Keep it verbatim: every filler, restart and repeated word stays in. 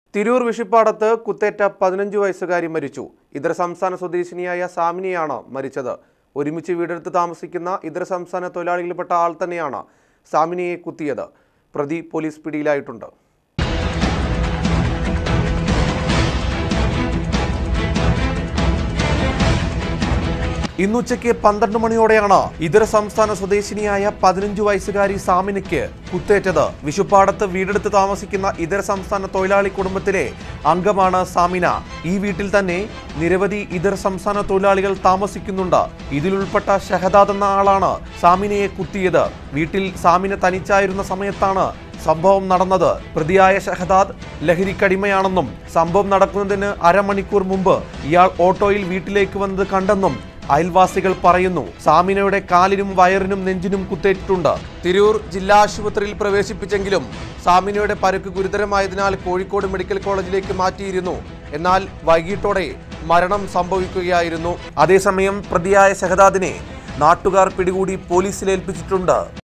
തിരൂർ വിഷിപ്പാടത്ത് കുത്തേറ്റ പതിനഞ്ച് വയസ്സുകാരി മരിച്ചു. ഇതര സംസ്ഥാന സ്വദേശിനിയായ സാമിനിയാണ് മരിച്ചത്. ഒരുമിച്ച് വീടെടുത്ത് താമസിക്കുന്ന ഇതര സംസ്ഥാന തൊഴിലാളികളിൽപ്പെട്ട ആൾ തന്നെയാണ് സാമിനിയെ കുത്തിയത്. പ്രതി പോലീസ് പിടിയിലായിട്ടുണ്ട്. ഇന്നുച്ചയ്ക്ക് പന്ത്രണ്ട് മണിയോടെയാണ് ഇതര സംസ്ഥാന സ്വദേശിനിയായ പതിനഞ്ചു വയസ്സുകാരി സാമിനിക്ക് കുത്തേറ്റത്. വിഷുപ്പാടത്ത് വീടെടുത്ത് താമസിക്കുന്ന ഇതര സംസ്ഥാന തൊഴിലാളി കുടുംബത്തിലെ അംഗമാണ് സാമിന. ഈ വീട്ടിൽ തന്നെ നിരവധി ഇതര സംസ്ഥാന തൊഴിലാളികൾ താമസിക്കുന്നുണ്ട്. ഇതിലുൾപ്പെട്ട ഷഹദാദ് എന്ന ആളാണ് സാമിനയെ കുത്തിയത്. വീട്ടിൽ സാമിന തനിച്ചായിരുന്ന സമയത്താണ് സംഭവം നടന്നത്. പ്രതിയായ ഷഹദാദ് ലഹരിക്കടിമയാണെന്നും സംഭവം നടക്കുന്നതിന് അരമണിക്കൂർ മുമ്പ് ഇയാൾ ഓട്ടോയിൽ വീട്ടിലേക്ക് വന്നത് കണ്ടെന്നും അയൽവാസികൾ പറയുന്നു. സാമിനയുടെ കാലിനും വയറിനും നെഞ്ചിനും കുത്തേറ്റിട്ടുണ്ട്. തിരൂർ ജില്ലാ ആശുപത്രിയിൽ പ്രവേശിപ്പിച്ചെങ്കിലും സാമിനയുടെ പരുക്ക് ഗുരുതരമായതിനാൽ കോഴിക്കോട് മെഡിക്കൽ കോളേജിലേക്ക് മാറ്റിയിരുന്നു. എന്നാൽ വൈകിട്ടോടെ മരണം സംഭവിക്കുകയായിരുന്നു. അതേസമയം പ്രതിയായ ഷഹദാദിനെ നാട്ടുകാർ പിടികൂടി പോലീസിൽ ഏൽപ്പിച്ചിട്ടുണ്ട്.